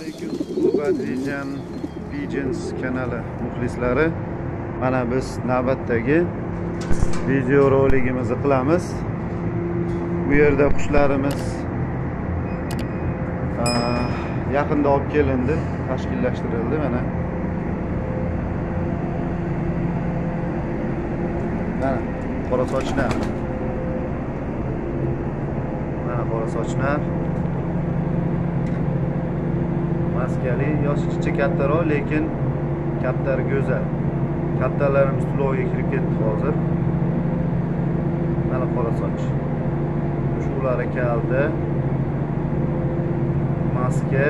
alaykum Badrijan Pigeons kanali muxlislari. Mana biz navbatdagi video roligimizni qilamiz. Bu yerda qushlarimiz yaqinda olib kelindi, tashkillashtirildi. Mana qora sochlar. Mana qora sochlar. Maskali, yoshi chicha kattaroq, lekin kaptari go'zal. Kaptalarimiz tulovga kirib ketdi hozir. Mana qora soch. Shular kalda. Maska.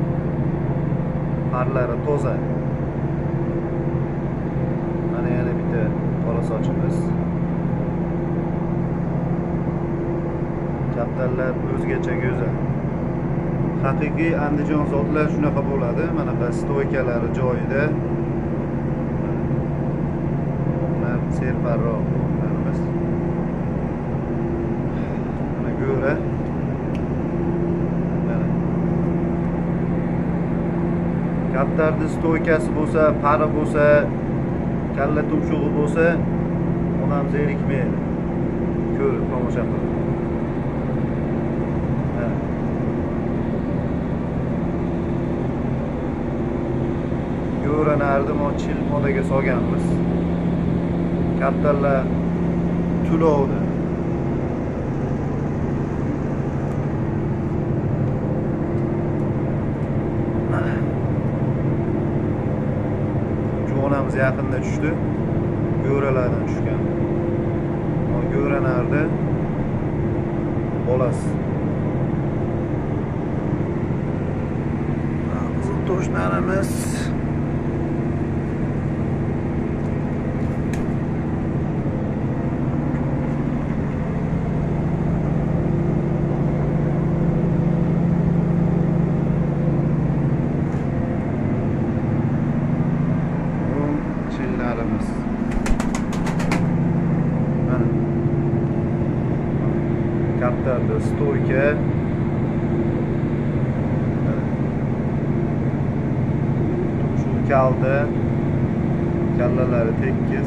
Parlari toza. Mana yana bitta qora sochimiz. Kaptarlar o'zgacha go'zal. Haqiqiy Andijon zotlar shunaqa bo'ladi. Mana bu stoykalari joyida. Ular serparroq bo'lganimiz. Mana go'ra. Mana kaptarning stoykasi bo'lsa, pari bo'lsa, kalla tumshug'i bo'lsa, onam zerikmaydi. Ko'rib tomosha qilib. Ko'ranardim, ochil modaga solganmiz. Kaptarlar tulovdi. Jo'namiz yaqinda tushdi. Go'ralardan tushgan. Go'ranardi. Bolasi. Qizil toshlarimiz kaptarda stoyka, tumshuq kalda, kallalari tekis.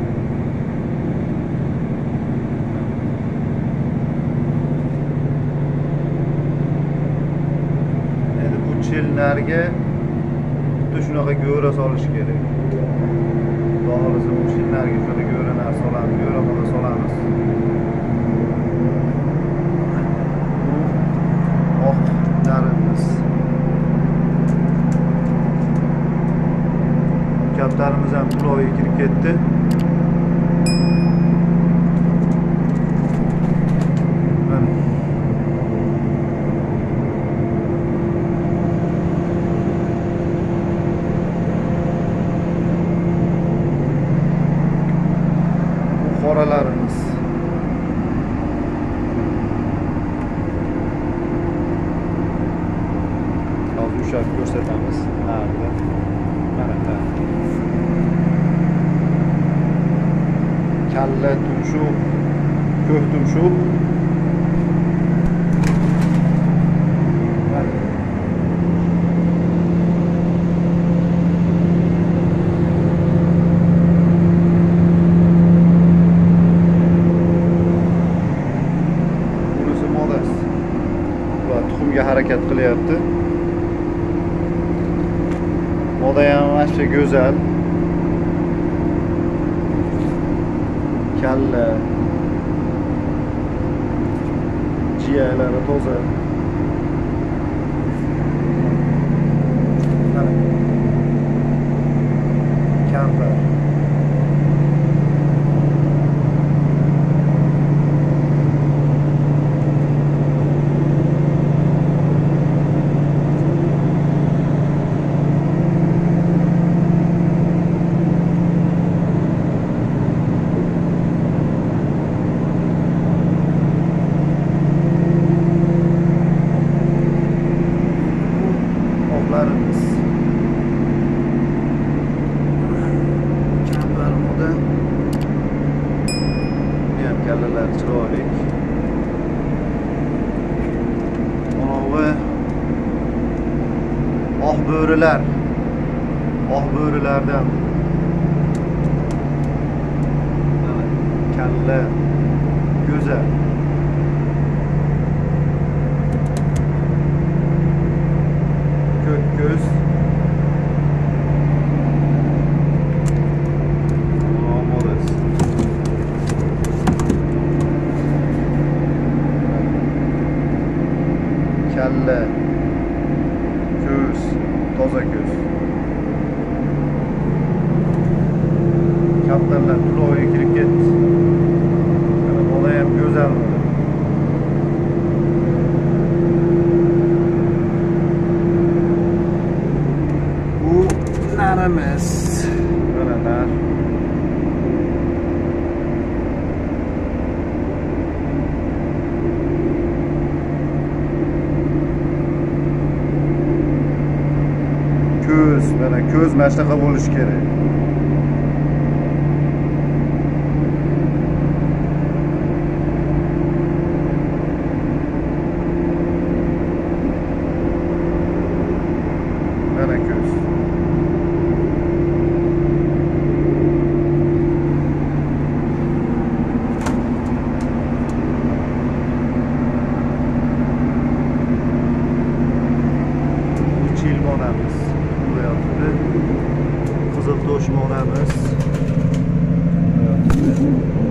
Endi bu chillarga xuddi shunaqa go'ra solish kerak. Xohlasa bu chillarga shunday go'ralar solamiz, go'ra moda solamiz. Kaptarimiz ham tulovga kirib ketdi. Mana bu qoralarimiz. Hozir ushlab ko'rsatamiz. Mana kalla tumshuq, ko'k tumshuq. Bunisi modas. Ular tuxumga harakat qilyapti. Moda ham vashcha go'zal. Kalla, jiyaylari toza. Kampa. oq bo'rilar. Oq bo'rilardan. Kalla, go'zal. Ko'k ko'z. Mo'moriz. Kalla, ko'z, toza ko'z. Kaptanlar quloqiga kirib ketdi. Mana bola ham go'zal. Bu narimiz. Mana nar. Ko'z, mana ko'z mana shunaqa bo'lishi kerak. Mana ko'z. Bu chilmonamiz. Qizil toshmonamiz.